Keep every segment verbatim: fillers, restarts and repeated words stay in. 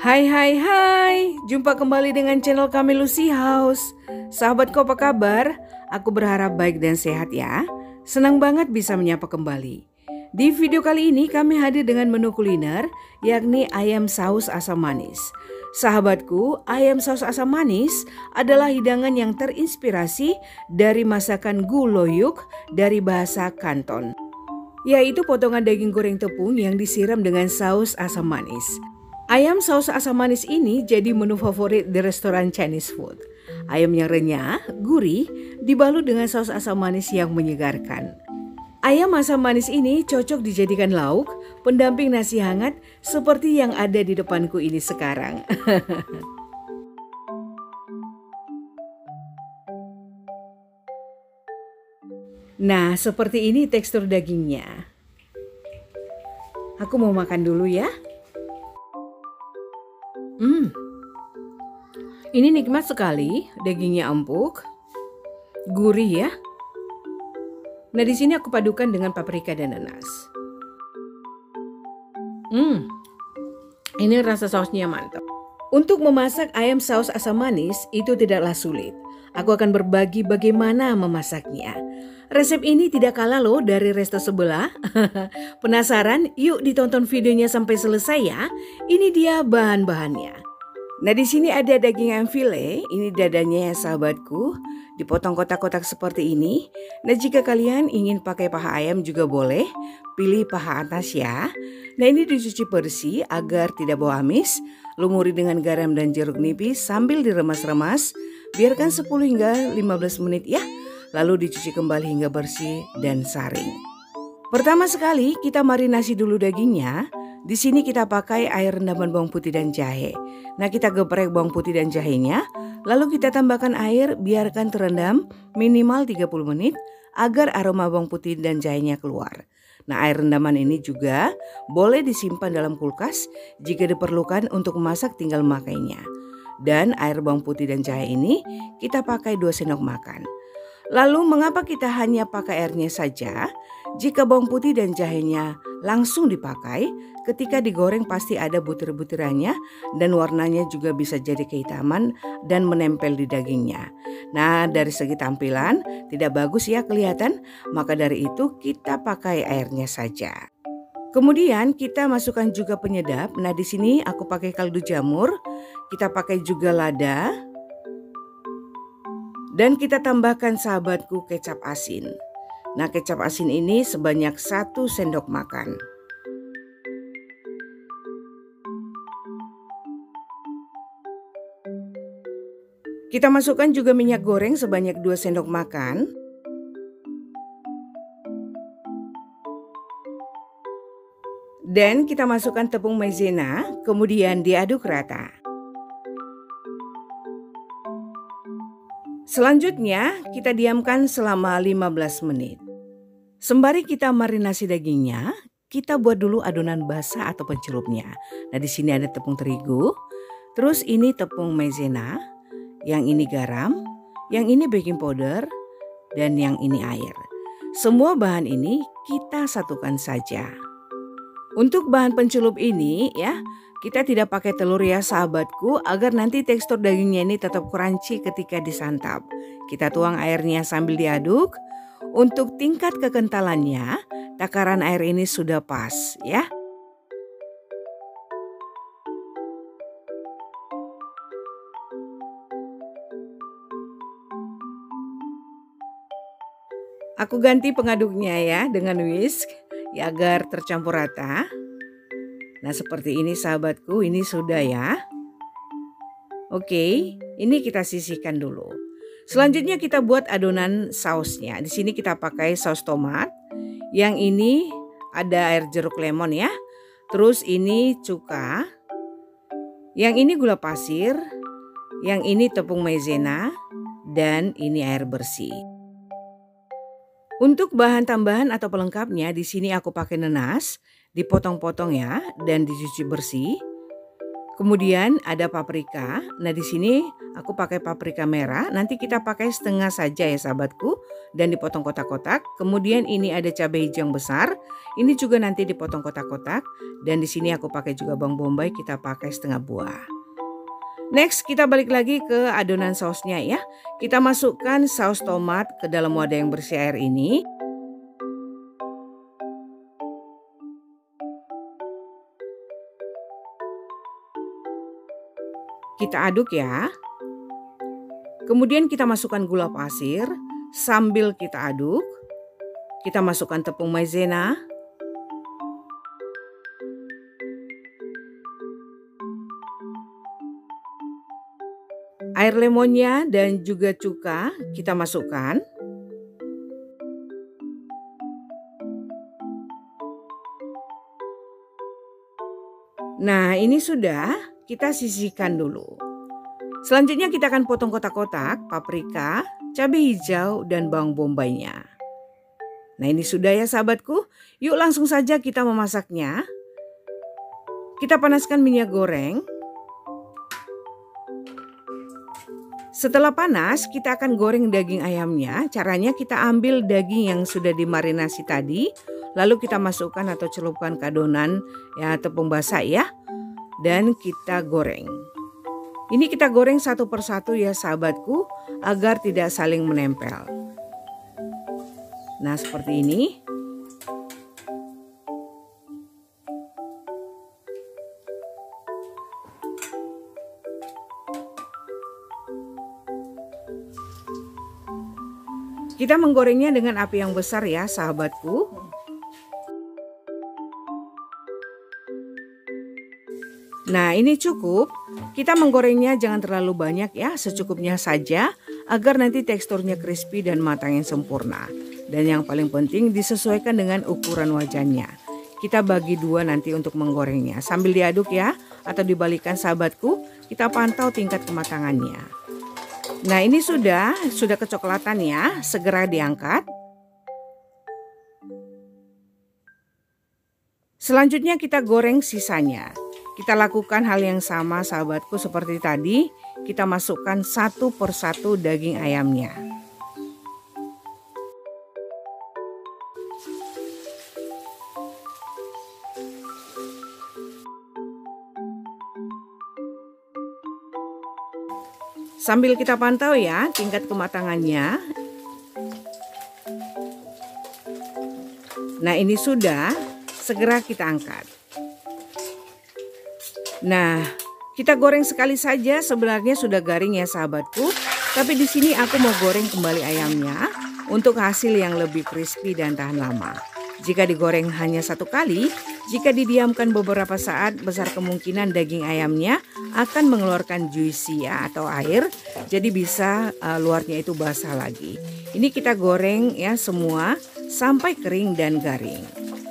Hai hai hai, jumpa kembali dengan channel kami Lucy House. Sahabatku apa kabar? Aku berharap baik dan sehat ya. Senang banget bisa menyapa kembali. Di video kali ini kami hadir dengan menu kuliner yakni ayam saus asam manis. Sahabatku, ayam saus asam manis adalah hidangan yang terinspirasi dari masakan guloyuk dari bahasa Kanton, yaitu potongan daging goreng tepung yang disiram dengan saus asam manis. Ayam saus asam manis ini jadi menu favorit di restoran Chinese food. Ayam yang renyah, gurih, dibalut dengan saus asam manis yang menyegarkan. Ayam asam manis ini cocok dijadikan lauk, pendamping nasi hangat seperti yang ada di depanku ini sekarang. Nah, seperti ini tekstur dagingnya. Aku mau makan dulu ya. Hmm, ini nikmat sekali, dagingnya empuk, gurih ya. Nah, di sini aku padukan dengan paprika dan nanas. Hmm, ini rasa sausnya mantap. Untuk memasak ayam saus asam manis itu tidaklah sulit. Aku akan berbagi bagaimana memasaknya. Resep ini tidak kalah loh dari resto sebelah. Penasaran? Yuk ditonton videonya sampai selesai ya. Ini dia bahan-bahannya. Nah, di sini ada daging ayam file. Ini dadanya ya sahabatku. Dipotong kotak-kotak seperti ini. Nah, jika kalian ingin pakai paha ayam juga boleh. Pilih paha atas ya. Nah, ini dicuci bersih agar tidak bau amis. Lumuri dengan garam dan jeruk nipis sambil diremas-remas. Biarkan sepuluh hingga lima belas menit ya. Lalu dicuci kembali hingga bersih dan saring. Pertama sekali kita marinasi dulu dagingnya. Di sini kita pakai air rendaman bawang putih dan jahe. Nah, kita geprek bawang putih dan jahenya. Lalu kita tambahkan air, biarkan terendam minimal tiga puluh menit agar aroma bawang putih dan jahenya keluar. Nah, air rendaman ini juga boleh disimpan dalam kulkas jika diperlukan untuk memasak tinggal memakainya. Dan air bawang putih dan jahe ini kita pakai dua sendok makan. Lalu mengapa kita hanya pakai airnya saja? Jika bawang putih dan jahenya langsung dipakai, ketika digoreng pasti ada butir-butirannya dan warnanya juga bisa jadi kehitaman dan menempel di dagingnya. Nah, dari segi tampilan tidak bagus ya kelihatan, maka dari itu kita pakai airnya saja. Kemudian kita masukkan juga penyedap. Nah, di sini aku pakai kaldu jamur, kita pakai juga lada. Dan kita tambahkan sahabatku kecap asin. Nah, kecap asin ini sebanyak satu sendok makan. Kita masukkan juga minyak goreng sebanyak dua sendok makan. Dan kita masukkan tepung maizena, kemudian diaduk rata. Selanjutnya kita diamkan selama lima belas menit. Sembari kita marinasi dagingnya, kita buat dulu adonan basah atau pencelupnya. Nah, di sini ada tepung terigu, terus ini tepung maizena, yang ini garam, yang ini baking powder, dan yang ini air. Semua bahan ini kita satukan saja. Untuk bahan pencelup ini ya, kita tidak pakai telur ya sahabatku, agar nanti tekstur dagingnya ini tetap crunchy ketika disantap. Kita tuang airnya sambil diaduk. Untuk tingkat kekentalannya, takaran air ini sudah pas ya. Aku ganti pengaduknya ya dengan whisk ya, agar tercampur rata. Nah, seperti ini sahabatku, ini sudah ya. Oke, ini kita sisihkan dulu. Selanjutnya kita buat adonan sausnya. Di sini kita pakai saus tomat. Yang ini ada air jeruk lemon ya. Terus ini cuka. Yang ini gula pasir. Yang ini tepung maizena. Dan ini air bersih. Untuk bahan tambahan atau pelengkapnya, di sini aku pakai nanas. Dipotong-potong ya dan dicuci bersih. Kemudian ada paprika. Nah, di sini aku pakai paprika merah. Nanti kita pakai setengah saja ya sahabatku, dan dipotong kotak-kotak. Kemudian ini ada cabai hijau yang besar. Ini juga nanti dipotong kotak-kotak. Dan di sini aku pakai juga bawang bombay, kita pakai setengah buah. Next, kita balik lagi ke adonan sausnya ya. Kita masukkan saus tomat ke dalam wadah yang bersih air ini. Kita aduk ya. Kemudian kita masukkan gula pasir. Sambil kita aduk, kita masukkan tepung maizena. Air lemonnya dan juga cuka kita masukkan. Nah, ini sudah, kita sisihkan dulu. Selanjutnya kita akan potong kotak-kotak paprika, cabai hijau, dan bawang bombaynya. Nah, ini sudah ya sahabatku. Yuk langsung saja kita memasaknya. Kita panaskan minyak goreng. Setelah panas, kita akan goreng daging ayamnya. Caranya kita ambil daging yang sudah dimarinasi tadi, lalu kita masukkan atau celupkan ke adonan ya tepung basah ya, dan kita goreng. Ini kita goreng satu persatu ya sahabatku, agar tidak saling menempel. Nah, seperti ini. Kita menggorengnya dengan api yang besar ya sahabatku. Nah, ini cukup. Kita menggorengnya jangan terlalu banyak ya, secukupnya saja agar nanti teksturnya crispy dan matang yang sempurna. Dan yang paling penting disesuaikan dengan ukuran wajannya. Kita bagi dua nanti untuk menggorengnya. Sambil diaduk ya, atau dibalikan sahabatku, kita pantau tingkat kematangannya. Nah, ini sudah, sudah kecoklatan ya, segera diangkat. Selanjutnya kita goreng sisanya. Kita lakukan hal yang sama sahabatku seperti tadi. Kita masukkan satu persatu daging ayamnya. Sambil kita pantau ya tingkat kematangannya. Nah, ini sudah, segera kita angkat. Nah, kita goreng sekali saja, sebenarnya sudah garing ya sahabatku. Tapi di sini aku mau goreng kembali ayamnya untuk hasil yang lebih crispy dan tahan lama. Jika digoreng hanya satu kali, jika didiamkan beberapa saat, besar kemungkinan daging ayamnya akan mengeluarkan juicy ya, atau air. Jadi bisa uh, luarnya itu basah lagi. Ini kita goreng ya semua sampai kering dan garing.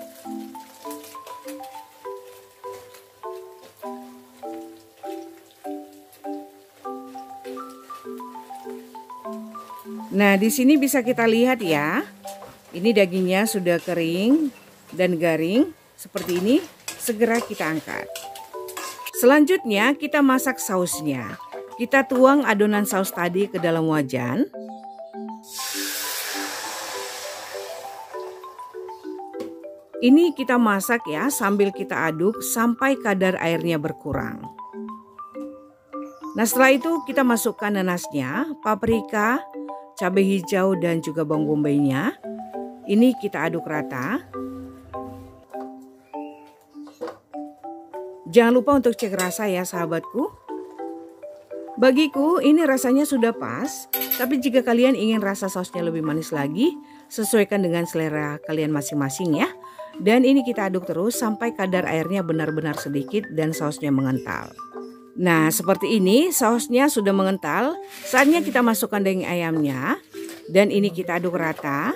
Nah, di sini bisa kita lihat ya. Ini dagingnya sudah kering dan garing seperti ini. Segera kita angkat. Selanjutnya kita masak sausnya. Kita tuang adonan saus tadi ke dalam wajan. Ini kita masak ya sambil kita aduk sampai kadar airnya berkurang. Nah, setelah itu kita masukkan nanasnya, paprika, cabai hijau, dan juga bawang bombaynya. Ini kita aduk rata. Jangan lupa untuk cek rasa ya sahabatku. Bagiku ini rasanya sudah pas. Tapi jika kalian ingin rasa sausnya lebih manis lagi, sesuaikan dengan selera kalian masing-masing ya. Dan ini kita aduk terus sampai kadar airnya benar-benar sedikit dan sausnya mengental. Nah, seperti ini sausnya sudah mengental. Saatnya kita masukkan daging ayamnya. Dan ini kita aduk rata.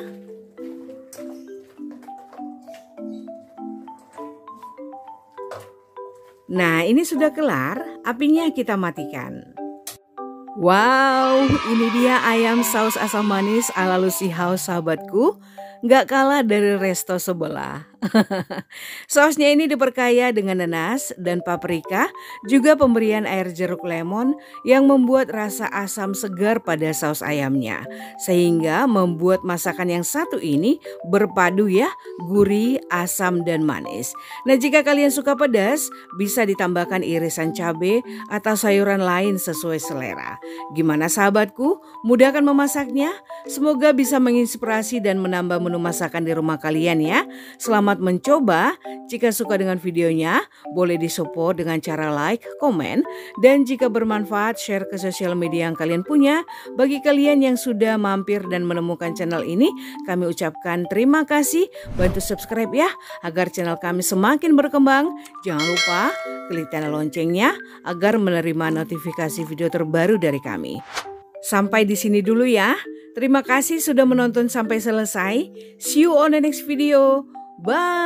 Nah, ini sudah kelar, apinya kita matikan. Wow, ini dia ayam saus asam manis ala Lucy House sahabatku. Nggak kalah dari resto sebelah. Sausnya ini diperkaya dengan nanas dan paprika, juga pemberian air jeruk lemon yang membuat rasa asam segar pada saus ayamnya. Sehingga membuat masakan yang satu ini berpadu ya, gurih, asam, dan manis. Nah, jika kalian suka pedas, bisa ditambahkan irisan cabai atau sayuran lain sesuai selera. Gimana sahabatku? Mudah kan memasaknya? Semoga bisa menginspirasi dan menambah menu masakan di rumah kalian ya. Selamat mencoba. Jika suka dengan videonya, boleh disupport dengan cara like, komen, dan jika bermanfaat, share ke sosial media yang kalian punya. Bagi kalian yang sudah mampir dan menemukan channel ini, kami ucapkan terima kasih. Bantu subscribe ya, agar channel kami semakin berkembang. Jangan lupa klik tanda loncengnya agar menerima notifikasi video terbaru dari kami. Sampai di sini dulu ya. Terima kasih sudah menonton sampai selesai. See you on the next video. Bye.